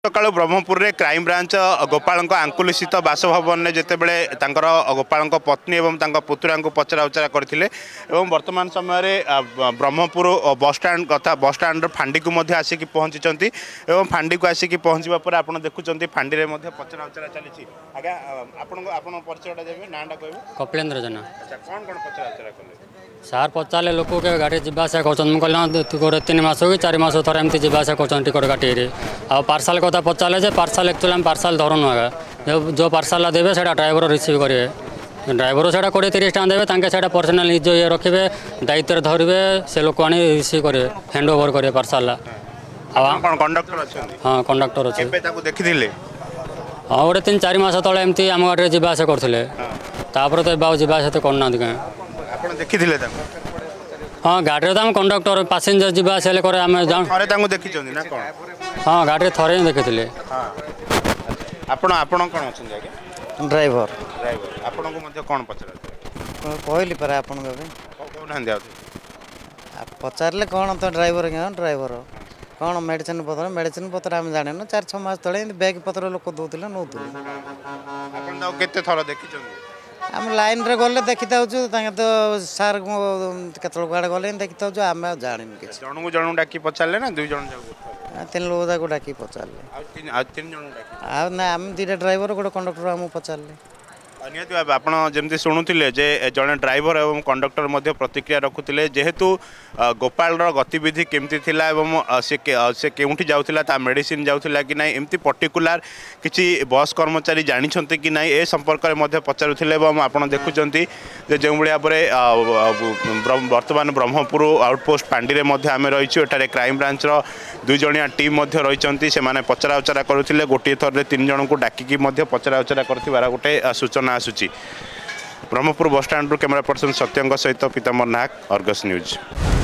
सकाळु ब्रह्मपुर रे crime branch Gopal आंकुल स्थित बासभवन में जितेबले गोपाल पत्नी एवं पुतुरा को पचरा उचरा करते वर्तमान समय ब्रह्मपुर बस स्टाण कथा बस स्टाण फांडी को आसिक पहुंची फांडी को आसिक पहुँचा पर आप देखुं फांडी में पचरा उचरा चली आज्ञा आप परिचय देवे नाटा कह कपिलेन्द्र जेना कौन कौन पचरा उचरा कले सार पचारे लोक के गाड़ी जावासा कर गोटे 3 मास कि 4 मास थर एमती जावासा कर टिकट काटे आ पार्सल कथा पचारे पार्सल एक्चुअली आम पार्सल धरनु आगे जो पार्सल देवे से ड्राइवर रिसीव करेंगे ड्राइवर से 20-30 टाँग देवे से पर्सनाल निज ये रखिए दायित्व धरवे से लोक आनी रिसीव करेंगे हैंड ओवर करेंगे पार्सल कंडक्टर हाँ कंडक्टर अच्छे देखी हाँ गोटे 3-4 मास तले एमती आम गाड़ी जावासा करते तो जावासा तो करना आप देखी हाँ गाड़ी तो आम कंडक्टर पैसेंजर जावासा आम देखी ना कौन हाँ गाड़ी थरे ही देखी आपण आपण कौन अच्छा ड्राइवर ड्राइवर आपण को कौन पचरा कहली पर आपन कहना पचारे कौन तो ड्राइवर ड्राइवर कौन मेडिसिन पत्र आम जाने 4-6 मास तले बैग पत्र लोक दौले नौ केते थर देखी आम लाइन रे गले देखी तो सार केत आड़े गले देखी आम जान जन जन डाकी पचारे ना 2 जन 3 लोक जाक डाकी पचारे ना आम 2टा ड्राइवर गोटे कंडक्टर आम पचारे निहत भाव आप जमी शुणुले जड़े ड्राइवर और कंडक्टर प्रतिक्रिया रखुले जेहेतु गोपाल गतिविधि केमती थिला से केउठी जाउथिला ता मेडिसिन जाउथिला कि नहीं एमती पर्टिकुलर किसी बस कर्मचारी जानी कि नहीं ए संपर्क में पचारुले आप देखुं जो भाया वर्तमान ब्रह्मपुर आउटपोस्ट फांडी में आम रही क्राइम ब्रांच 2 जणिया टीम रही से पचरा उचरा करुले गोटे थर 3 जन को डाकिकी पचरा उचरा कर गोटे सूचना आसूची ब्रह्मपुर बस स्टाण्ड कैमरा पर्सन सत्यंग सहित पीताम्बर नायक अर्गस न्यूज।